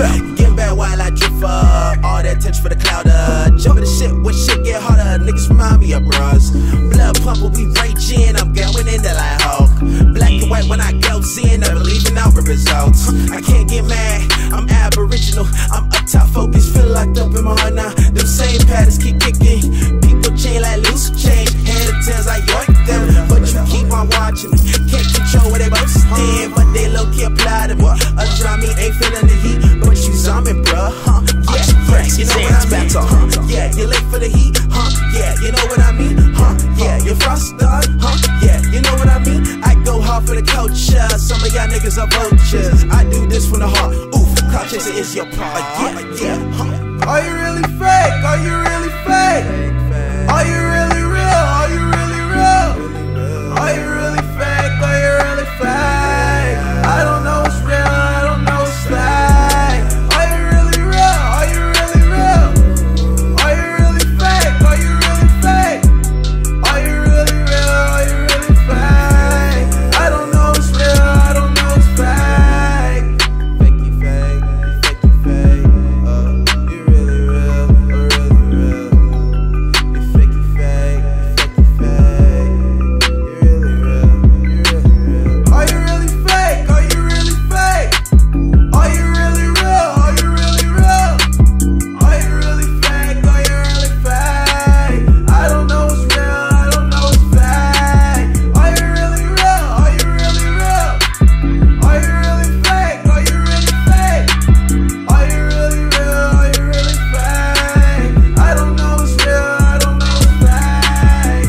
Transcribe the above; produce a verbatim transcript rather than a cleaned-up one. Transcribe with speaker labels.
Speaker 1: Get back while I drift up. All that touch for the cloud. Uh, Jump in the shit when shit get harder. Niggas remind me of bros. Blood pumping, we raging. I'm going in there like Hulk. Black and white when I go in. Never leaving out with results. I can't get mad. I'm aboriginal. I'm up top focused. Feel locked up in my heart now. Them same patterns keep kicking. People chain like loose change. Hand of tails, I yoink them. But you keep on watching me. Can't control where they both stand. But they low key apply to me. Us around me ain't feeling the heat. But you zombie, bruh. Huh? Yeah, yeah, you know what I mean? Huh? Yeah, you late for the heat. Huh? Yeah, you know what I mean? Huh? Yeah, you're frosted. Huh? Yeah, you know what I mean? I go hard for the culture. Some of y'all niggas are vultures. I do this from the heart. Oof, crowd chaser is your part. Yeah, yeah, huh?
Speaker 2: Are you really fake? Are you really fake? Are you really real? Are you really real? Are you really fake? Are you really fake? I don't know what's real, I don't know what's fake. Are you really real? Are you really real? Are you really fake? Are you really fake? Are you really real? Are you really fake? I don't know what's real, I don't know what's fake.
Speaker 1: Fakey fake, fakey fake. Uh, you really real, or really real? You fakey fake, fakey fake. You really real, you really real.
Speaker 2: Are you really fake? Are you really fake? Are you really real? Are you really real? Are you really fake? Are you really fake? I don't know what's real, I don't know what's fake. Are you really real? Are you really real? Are you really fake? Are you really fake? Are you really real? Are you really fake? I don't know what's real, I don't know what's fake.